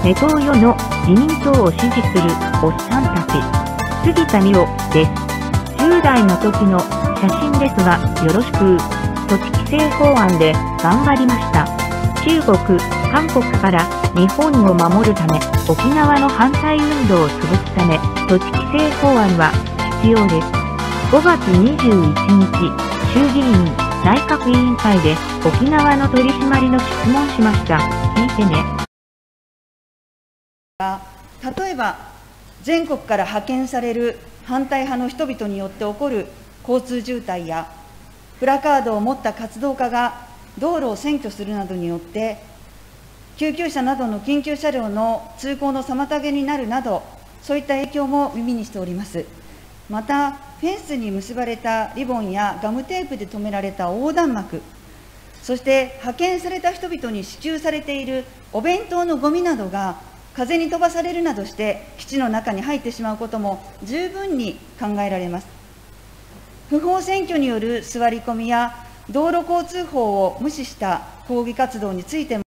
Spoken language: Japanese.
ネトウヨの自民党を支持するおっさんたち。杉田水脈です。10代の時の写真ですが、よろしく。土地規制法案で頑張りました。中国、韓国から日本を守るため、沖縄の反対運動を潰すため、土地規制法案は必要です。5月21日、衆議院内閣委員会で沖縄の取り締まりの質問しました。聞いてね。 例えば、全国から派遣される反対派の人々によって起こる交通渋滞や、プラカードを持った活動家が道路を占拠するなどによって、救急車などの緊急車両の通行の妨げになるなど、そういった影響も耳にしております。また、フェンスに結ばれたリボンやガムテープで留められた横断幕、そして派遣された人々に支給されているお弁当のゴミなどが風に飛ばされるなどして基地の中に入ってしまうことも十分に考えられます。不法占拠による座り込みや道路交通法を無視した抗議活動についても